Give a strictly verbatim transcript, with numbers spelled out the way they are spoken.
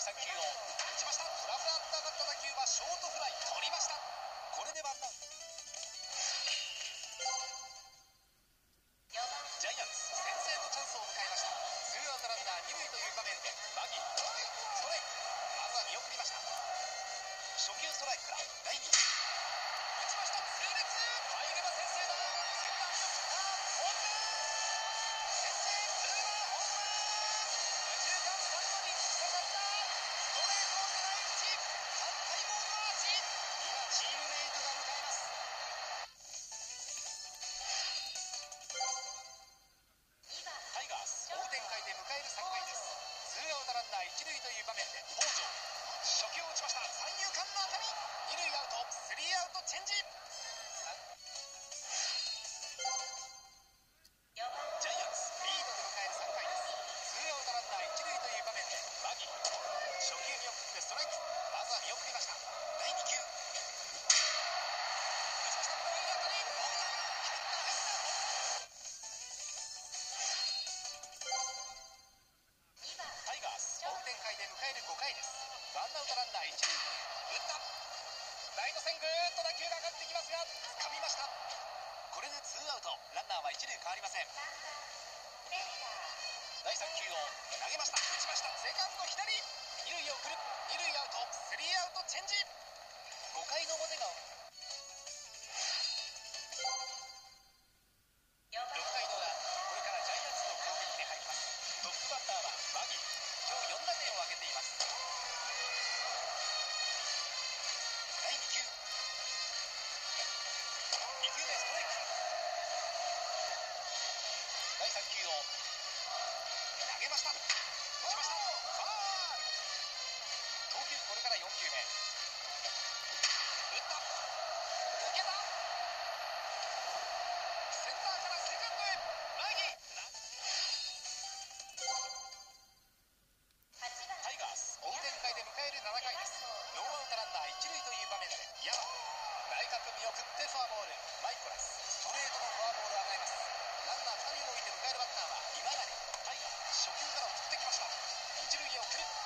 さん球を打ちました。フラフラっと上がった打球はショートフライ、取りました。これでワンアウト。ジャイアンツ先制のチャンスを迎えました。ツーアウトランナー二塁という場面でマギストライク、まずは見送りました。初球ストライクからだいに球打ちました。痛烈、入れば先制だ。センターに送ったホームラン、先制ツーランホームラン、右中間スタンドに突き刺さったストレートを狙い撃ち、反対ボールのアーチ、今チームメイトが迎えます。タイガース追う展開で迎えるさんかいです。ツーアウトランナー一塁という場面で北条、初球を打ちました。三遊間の当たり、二塁アウト、スリーアウトチェンジ。ジャイアンツリードで迎えるさんかいです。ツーアウトランナー一塁という場面でマギ初球見送ってストライク、まずは見送りました。だいに球打ちました。これいい当たり、ボールだ、入った入ったタイガース追う展開で迎えるごかいです。ワンアウトランナー一塁、打った、ライト線ぐーっと打球が上がってきますが掴みました。これでツーアウト、ランナーは一塁変わりません。だいさん球を投げました。打ちました。セカンド左、二塁を送る、二塁アウト、スリーアウトチェンジ。ごかいの表がろくかいの裏、これからジャイアンツの攻撃に入ります。トップバッターはマギ、今日よん打点を挙げています。だいに球、に球目ストライク、だいさん球を投げました。打ちました。ファール。投球これからよん球目、打った、抜けた、センターからセカンドへ、マギタイガース追う展開で迎えるななかいです。ノーアウトランナー一塁という場面で山内角見送ってフォアボール、マイコラスストレートのフォアボールを与えます。ランナーふたりを置いて迎えるバッターは今成。タイガー初球から送ってきました。一塁へ送る、